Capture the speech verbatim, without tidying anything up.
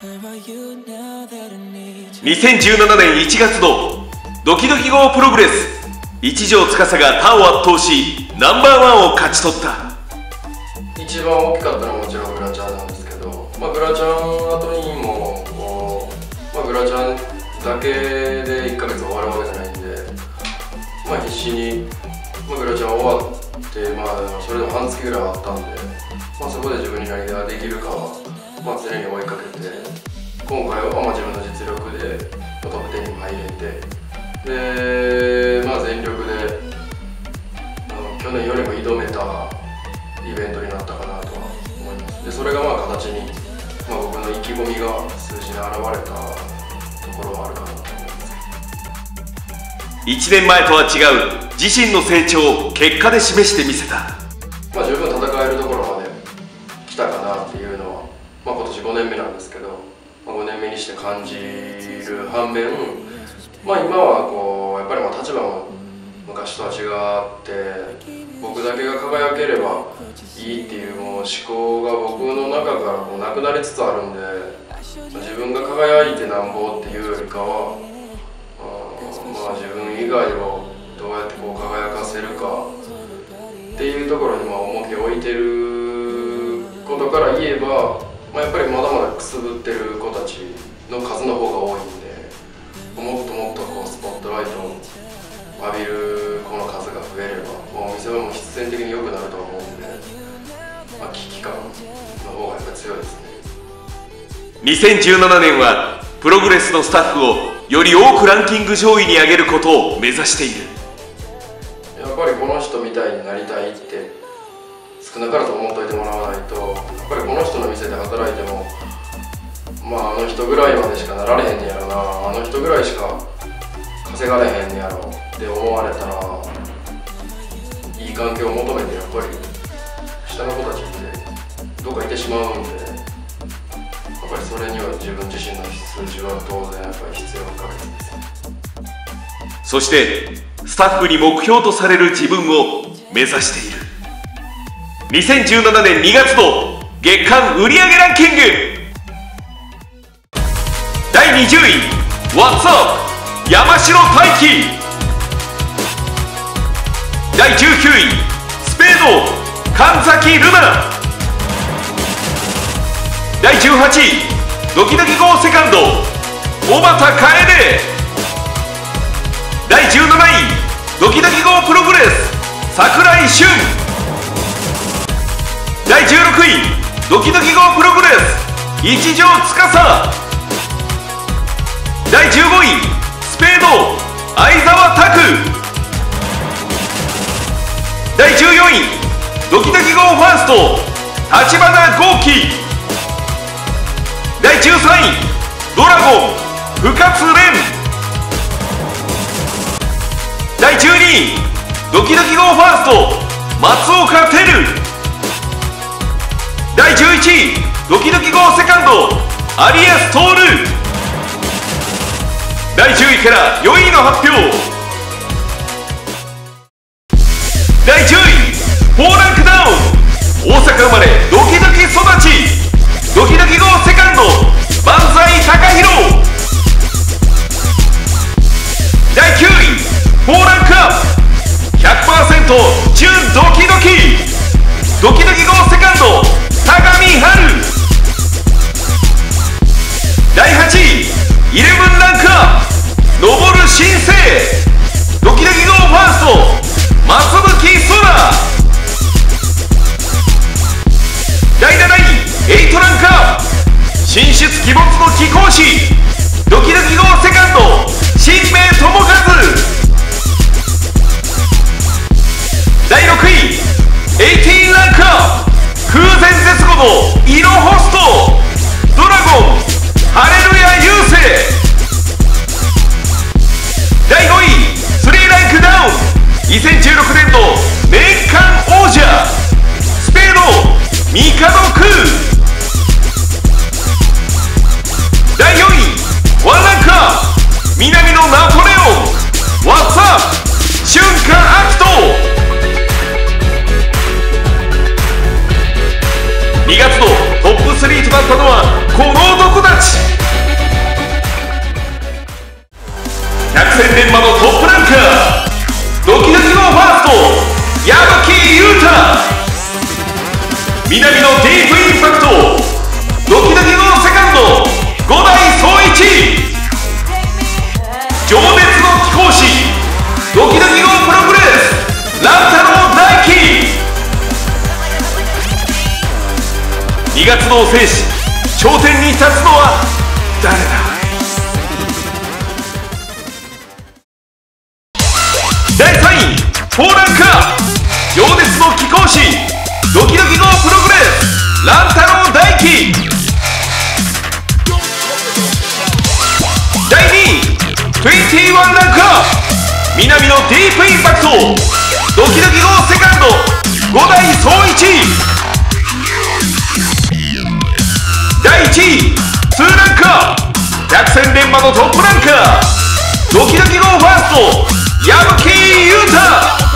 にせんじゅうななねんいちがつのドキドキ ゴー プログレス、一条司が他を圧倒しナンバーワンを勝ち取った。 一番大きかったのはもちろんグラチャンなんですけど、まあ、グラチャン後にもこう、まあ、グラチャンだけでいっかげつ終わるわけじゃないんで、まあ、必死に、まあ、グラチャン終わって、まあ、それでも半月ぐらいあったんで、まあ、そこで自分に何ができるかは、まあ、常に追いかけて、今回はまあ自分の実力でトップじゅうにも入れて、で、まあ、全力であの去年よりも挑めたイベントになったかなとは思います。でそれがまあ形に、まあ、僕の意気込みが数字に現れたところはあるかなと思います。 いちねんまえとは違う自身の成長を結果で示してみせた。 まあ十分戦えるところまで来たかなっていうのは、まあ、今年ごねんめなんですけど、まあ、ごねんめにして感じる反面、まあ、今はこうやっぱりまあ立場も昔とは違って僕だけが輝ければいいっていうもう思考が僕の中からこうなくなりつつあるんで、自分が輝いてなんぼっていうよりかは、まあ、自分以外をどうやってこう輝かせるかっていうところにまあ重きを置いてることから言えば、まあ、やっぱりまだまだくすぶってる子たちの数の方が多いんで、もっともっとこうスポットライトを浴びる子の数が増えれば、まあ、お店はもう必然的に良くなると思うんで、まあ、危機感の方がやっぱり強いですね。 にせんじゅうななねんはプログレスのスタッフをより多くランキング上位に上げることを目指している。 やっぱりこの人みたいになりたいって少なからず思っといてもらわないと、やっぱりこの人の店で働いても、まああの人ぐらいまでしかなられへんねやろな、あの人ぐらいしか稼がれへんねやろって思われたら、いい環境を求めてやっぱり下の子たちってどっか行ってしまうんで、やっぱりそれには自分自身の数字は当然やっぱり必要不可欠です。 そしてスタッフに目標とされる自分を目指している。にせんじゅうななねんにがつの月間売上ランキング、だいにじゅうい What's Up 山城大輝、だいじゅうきゅういスペード神崎ルナ、だいじゅうはちいドキドキ ゴー セカンド小畑楓、だいじゅうなないドキドキ ゴー プログレス櫻井俊、だいじゅうろくいドキドキ ゴー プログレス一条司、だいじゅうごいスペード相澤拓、だいじゅうよんいドキドキ ゴー ファースト立花豪輝、だいじゅうさんいドラゴン深津蓮、だいじゅうにいドキドキ ゴー ファースト松岡輝、だいじゅういちいドキドキ ゴー セカンド有安徹、だいじゅういからよんいの発表。だいじゅういフォーランクダウン大阪生まれドキドキ育ちドキドキ ゴー セカンド万歳貴弘、だいきゅういフォーランクアップ ひゃくパーセント 純ドキドキドキドキ ゴー セカンド相模春、だいはちいイレブンランクアップ昇る新星ドキドキ ゴー ファースト松吹空、だいなないエイトランクアップ神出鬼没の貴公子ドキドキ ゴー セカンド新名智和、だいろくいエイティーンランクアップ空前絶後の色ホストドラゴンハレルヤ雄星、だいごいスリーランクダウンにせんじゅうろくねん度年間王者スペード帝空、だいよんいワンランクアップ南のナポレオン What's Up 瞬間アクト、にがつのトップスリーとなったのはこの男たち。 にじゅういちランクアップ、南のディープインパクト、ドキドキ号セカンド五代総一。だいいちいにランクアップ、百戦錬磨のトップランカー、ドキドキ号ファースト矢吹裕太。